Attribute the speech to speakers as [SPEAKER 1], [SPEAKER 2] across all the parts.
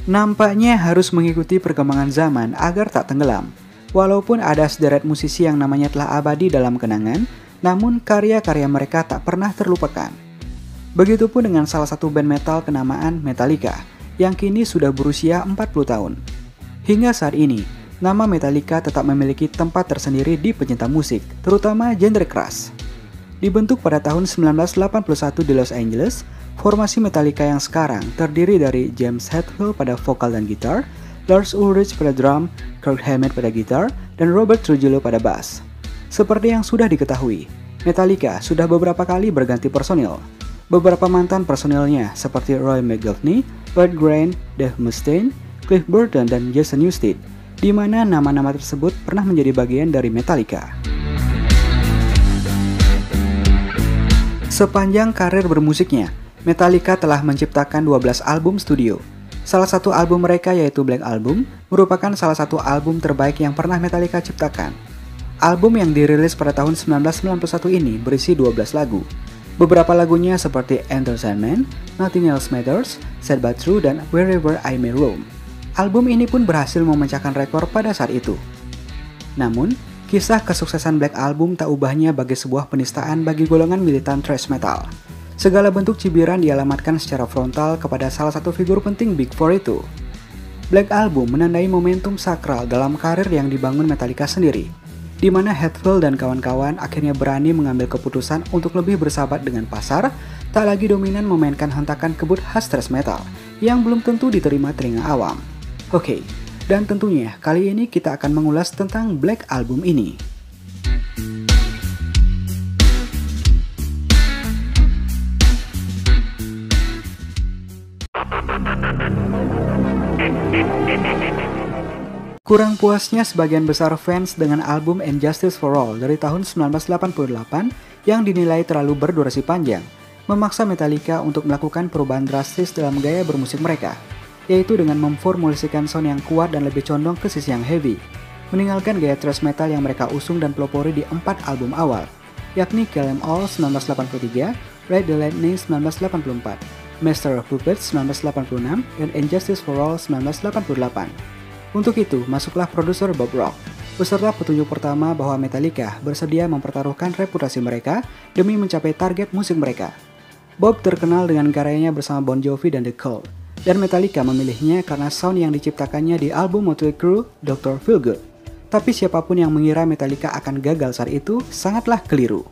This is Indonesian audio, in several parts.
[SPEAKER 1] Nampaknya harus mengikuti perkembangan zaman agar tak tenggelam. Walaupun ada sederet musisi yang namanya telah abadi dalam kenangan, namun karya-karya mereka tak pernah terlupakan. Begitupun dengan salah satu band metal kenamaan Metallica, yang kini sudah berusia 40 tahun. Hingga saat ini, nama Metallica tetap memiliki tempat tersendiri di pecinta musik, terutama genre keras. Dibentuk pada tahun 1981 di Los Angeles, formasi Metallica yang sekarang terdiri dari James Hetfield pada vokal dan gitar, Lars Ulrich pada drum, Kirk Hammett pada gitar, dan Robert Trujillo pada bass. Seperti yang sudah diketahui, Metallica sudah beberapa kali berganti personil. Beberapa mantan personilnya seperti Roy McGovney, Bert Grant, Dave Mustaine, Cliff Burton, dan Jason Newsted, di mana nama-nama tersebut pernah menjadi bagian dari Metallica. Sepanjang karir bermusiknya, Metallica telah menciptakan 12 album studio. Salah satu album mereka yaitu Black Album merupakan salah satu album terbaik yang pernah Metallica ciptakan. Album yang dirilis pada tahun 1991 ini berisi 12 lagu. Beberapa lagunya seperti Enter Sandman, Nothing Else Matters, Sad But True, dan Wherever I May Roam. Album ini pun berhasil memecahkan rekor pada saat itu. Namun, kisah kesuksesan Black Album tak ubahnya bagi sebuah penistaan bagi golongan militan thrash metal. Segala bentuk cibiran dialamatkan secara frontal kepada salah satu figur penting Big Four itu. Black Album menandai momentum sakral dalam karir yang dibangun Metallica sendiri, di mana Hetfield dan kawan-kawan akhirnya berani mengambil keputusan untuk lebih bersahabat dengan pasar, tak lagi dominan memainkan hentakan kebut khas thrash metal yang belum tentu diterima telinga awam. Oke, dan tentunya kali ini kita akan mengulas tentang Black Album ini. Kurang puasnya sebagian besar fans dengan album And Justice for All dari tahun 1988 yang dinilai terlalu berdurasi panjang, memaksa Metallica untuk melakukan perubahan drastis dalam gaya bermusik mereka, yaitu dengan memformulasikan sound yang kuat dan lebih condong ke sisi yang heavy, meninggalkan gaya thrash metal yang mereka usung dan pelopori di 4 album awal, yakni Kill 'Em All 1983, Ride the Lightning 1984, Master of Puppets 1986, dan And Justice for All 1988. Untuk itu, masuklah produser Bob Rock, beserta petunjuk pertama bahwa Metallica bersedia mempertaruhkan reputasi mereka demi mencapai target musik mereka. Bob terkenal dengan karyanya bersama Bon Jovi dan The Cult, dan Metallica memilihnya karena sound yang diciptakannya di album Motley Crue, Dr. Feelgood. Tapi siapapun yang mengira Metallica akan gagal saat itu sangatlah keliru.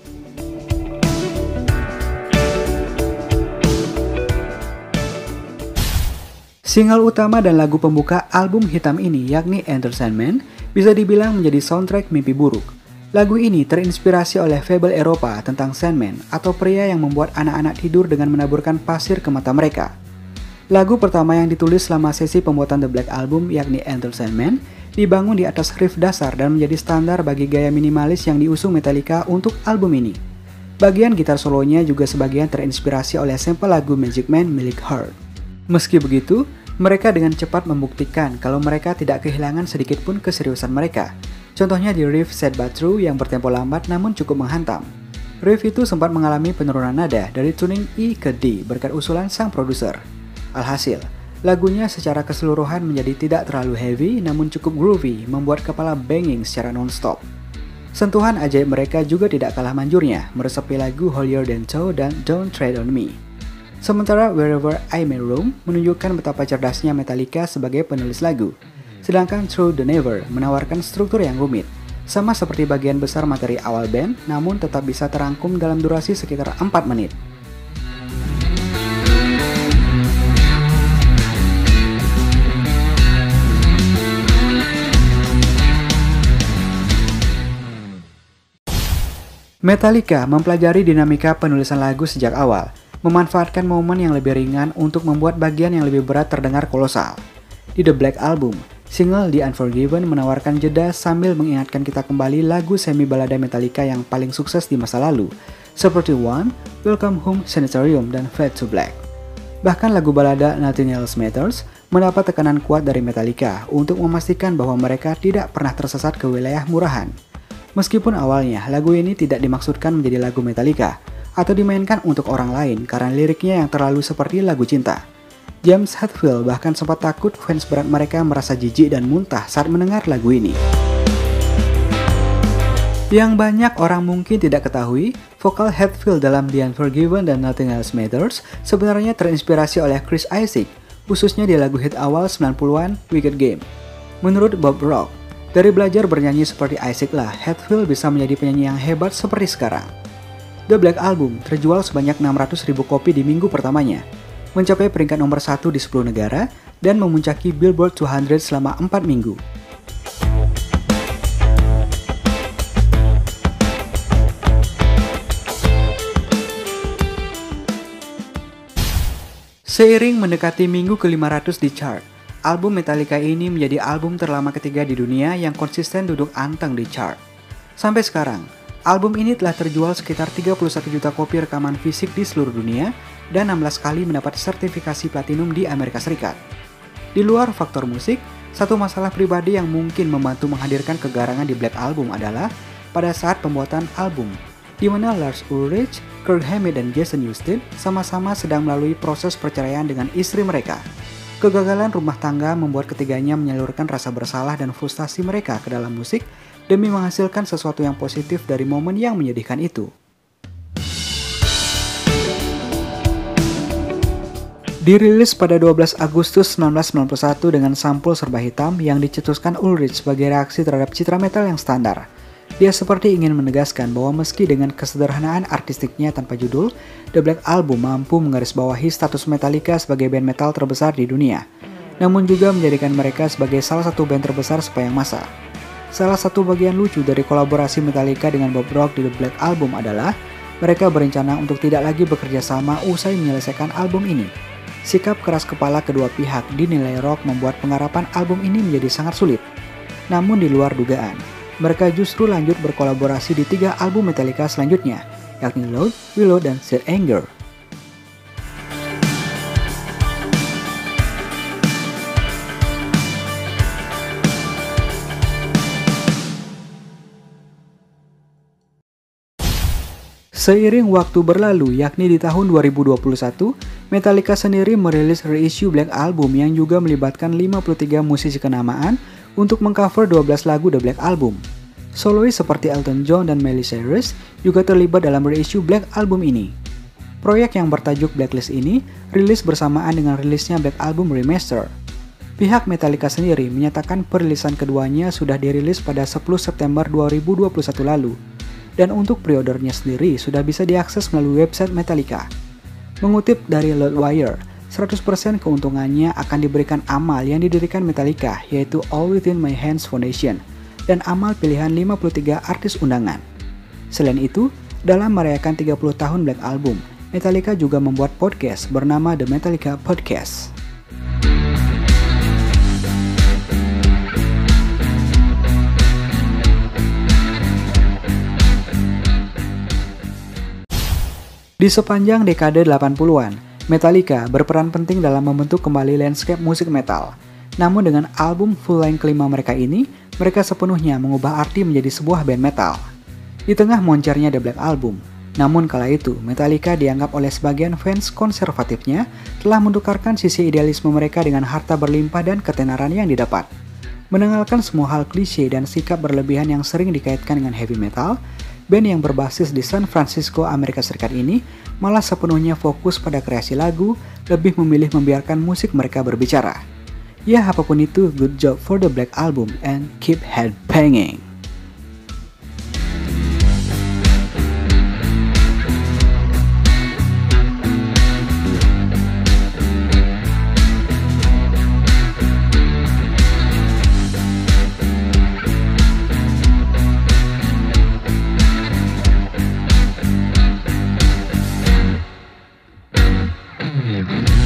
[SPEAKER 1] Single utama dan lagu pembuka album hitam ini yakni Enter Sandman bisa dibilang menjadi soundtrack mimpi buruk. Lagu ini terinspirasi oleh fable Eropa tentang Sandman atau pria yang membuat anak-anak tidur dengan menaburkan pasir ke mata mereka. Lagu pertama yang ditulis selama sesi pembuatan The Black Album yakni Enter Sandman dibangun di atas riff dasar dan menjadi standar bagi gaya minimalis yang diusung Metallica untuk album ini. Bagian gitar solonya juga sebagian terinspirasi oleh sampel lagu Magic Man milik Heart. Meski begitu, mereka dengan cepat membuktikan kalau mereka tidak kehilangan sedikit pun keseriusan mereka. Contohnya di riff Sad But True yang bertempo lambat namun cukup menghantam. Riff itu sempat mengalami penurunan nada dari tuning E ke D berkat usulan sang produser. Alhasil, lagunya secara keseluruhan menjadi tidak terlalu heavy namun cukup groovy, membuat kepala banging secara non-stop. Sentuhan ajaib mereka juga tidak kalah manjurnya, meresapi lagu Holier Than Thou dan Don't Tread On Me. Sementara Wherever I May Roam menunjukkan betapa cerdasnya Metallica sebagai penulis lagu, sedangkan Through the Never menawarkan struktur yang rumit, sama seperti bagian besar materi awal band, namun tetap bisa terangkum dalam durasi sekitar 4 menit. Metallica mempelajari dinamika penulisan lagu sejak awal, memanfaatkan momen yang lebih ringan untuk membuat bagian yang lebih berat terdengar kolosal. Di The Black Album, single The Unforgiven menawarkan jeda sambil mengingatkan kita kembali lagu semi-balada Metallica yang paling sukses di masa lalu, seperti One, Welcome Home Sanitarium, dan Fade to Black. Bahkan lagu balada Nothing Else Matters mendapat tekanan kuat dari Metallica untuk memastikan bahwa mereka tidak pernah tersesat ke wilayah murahan. Meskipun awalnya lagu ini tidak dimaksudkan menjadi lagu Metallica, atau dimainkan untuk orang lain karena liriknya yang terlalu seperti lagu cinta. James Hetfield bahkan sempat takut fans berat mereka merasa jijik dan muntah saat mendengar lagu ini. Yang banyak orang mungkin tidak ketahui, vokal Hetfield dalam The Unforgiven dan Nothing Else Matters sebenarnya terinspirasi oleh Chris Isaak, khususnya di lagu hit awal 90-an Wicked Game. Menurut Bob Rock, dari belajar bernyanyi seperti Isaak lah, Hetfield bisa menjadi penyanyi yang hebat seperti sekarang. The Black Album terjual sebanyak 600.000 kopi di minggu pertamanya, mencapai peringkat nomor 1 di 10 negara, dan memuncaki Billboard 200 selama 4 minggu. Seiring mendekati minggu ke-500 di chart, album Metallica ini menjadi album terlama ketiga di dunia yang konsisten duduk anteng di chart. Sampai sekarang, album ini telah terjual sekitar 31 juta kopi rekaman fisik di seluruh dunia dan 16 kali mendapat sertifikasi platinum di Amerika Serikat. Di luar faktor musik, satu masalah pribadi yang mungkin membantu menghadirkan kegarangan di Black Album adalah pada saat pembuatan album, di mana Lars Ulrich, Kirk Hammett, dan Jason Newsted sama-sama sedang melalui proses perceraian dengan istri mereka. Kegagalan rumah tangga membuat ketiganya menyalurkan rasa bersalah dan frustasi mereka ke dalam musik demi menghasilkan sesuatu yang positif dari momen yang menyedihkan itu. Dirilis pada 12 Agustus 1991 dengan sampul serba hitam yang dicetuskan Ulrich sebagai reaksi terhadap citra metal yang standar. Dia seperti ingin menegaskan bahwa meski dengan kesederhanaan artistiknya tanpa judul, The Black Album mampu menggarisbawahi status Metallica sebagai band metal terbesar di dunia, namun juga menjadikan mereka sebagai salah satu band terbesar sepanjang masa. Salah satu bagian lucu dari kolaborasi Metallica dengan Bob Rock di The Black Album adalah mereka berencana untuk tidak lagi bekerja sama usai menyelesaikan album ini. Sikap keras kepala kedua pihak dinilai Rock membuat penggarapan album ini menjadi sangat sulit. Namun di luar dugaan, mereka justru lanjut berkolaborasi di 3 album Metallica selanjutnya, yakni Load, Reload, dan Set Anger. Seiring waktu berlalu, yakni di tahun 2021, Metallica sendiri merilis reissue Black Album yang juga melibatkan 53 musisi kenamaan untuk mengcover 12 lagu The Black Album. Solois seperti Elton John dan Miley Cyrus juga terlibat dalam reissue Black Album ini. Proyek yang bertajuk Blacklist ini rilis bersamaan dengan rilisnya Black Album Remaster. Pihak Metallica sendiri menyatakan perilisan keduanya sudah dirilis pada 10 September 2021 lalu. Dan untuk pre-ordernya sendiri sudah bisa diakses melalui website Metallica. Mengutip dari Loudwire, 100% keuntungannya akan diberikan amal yang didirikan Metallica, yaitu All Within My Hands Foundation, dan amal pilihan 53 artis undangan. Selain itu, dalam merayakan 30 tahun Black Album, Metallica juga membuat podcast bernama The Metallica Podcast. Di sepanjang dekade 80-an, Metallica berperan penting dalam membentuk kembali landscape musik metal. Namun dengan album full-length kelima mereka ini, mereka sepenuhnya mengubah arti menjadi sebuah band metal. Di tengah moncernya The Black Album, namun kala itu Metallica dianggap oleh sebagian fans konservatifnya telah menukarkan sisi idealisme mereka dengan harta berlimpah dan ketenaran yang didapat. Menanggalkan semua hal klise dan sikap berlebihan yang sering dikaitkan dengan heavy metal, band yang berbasis di San Francisco, Amerika Serikat ini malah sepenuhnya fokus pada kreasi lagu, lebih memilih membiarkan musik mereka berbicara. Ya apapun itu, good job for the Black Album and keep headbanging.
[SPEAKER 2] Mm-hmm.